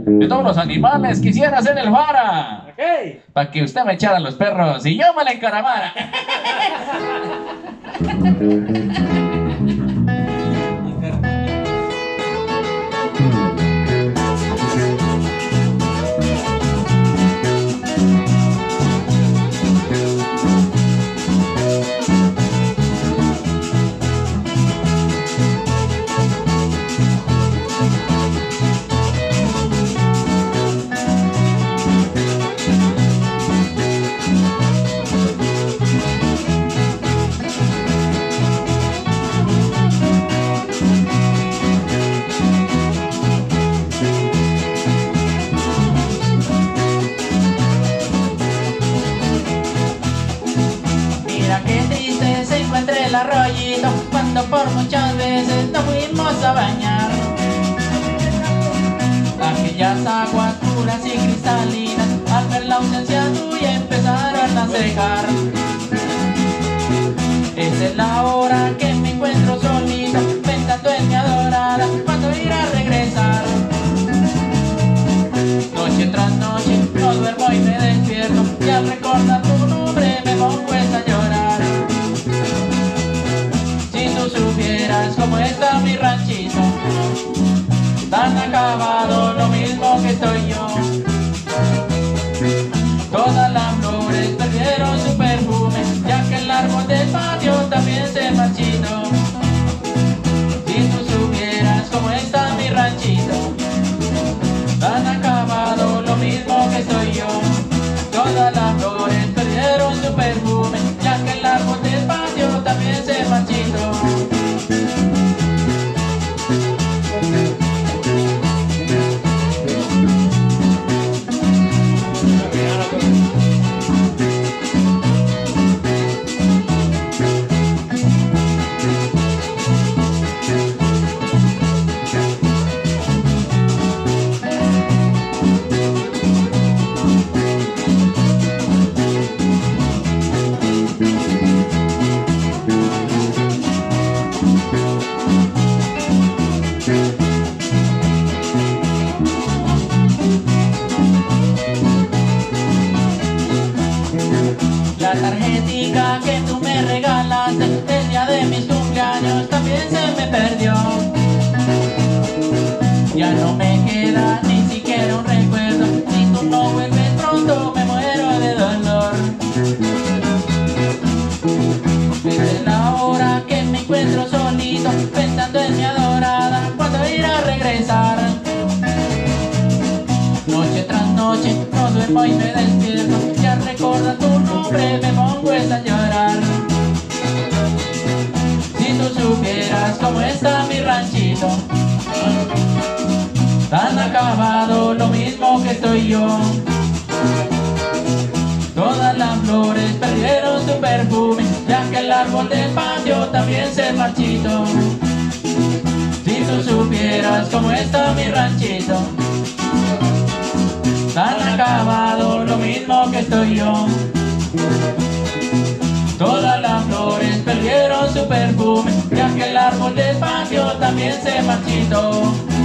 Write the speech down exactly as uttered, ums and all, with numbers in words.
de todos los animales quisiera ser el vara. Okay. Para que usted me echara los perros y yo me la encaramara. El arroyito cuando por muchas veces nos fuimos a bañar. Aquellas aguas puras y cristalinas al ver la ausencia tuya empezaron a secar. Esa es la hora que me encuentro solita pensando en mi adorada cuando ir a regresar. Noche tras noche no duermo y me despierto y al recordar tu nombre me pongo a llorar. Supieras cómo está mi ranchito, tan acabado, lo mismo que estoy yo. Todas las flores perdieron su perfume, ya que el árbol del patio también se marchitó. Si tú supieras cómo está mi ranchito, tan acabado, lo mismo que estoy yo. Todas las flores perdieron su perfume, ya que el árbol del patio también se marchitó. La tarjetica que tú me regalaste el día de mis cumpleaños también se me perdió. Ya no me queda ni siquiera un recuerdo. Si tú no vuelves pronto me muero de dolor. Desde la hora que me encuentro solito pensando en mi adorada cuando ir a regresar. Noche tras noche no duermo y me despierto y al recordar tu nombre me pongo a llorar. Si tú supieras cómo está mi ranchito, tan acabado, lo mismo que estoy yo. Todas las flores perdieron su perfume, ya que el árbol del patio también se marchitó. Si tú supieras cómo está mi ranchito, tan acabado, lo mismo que estoy yo. Todas las flores perdieron su perfume, ya que el árbol del patio también se marchitó.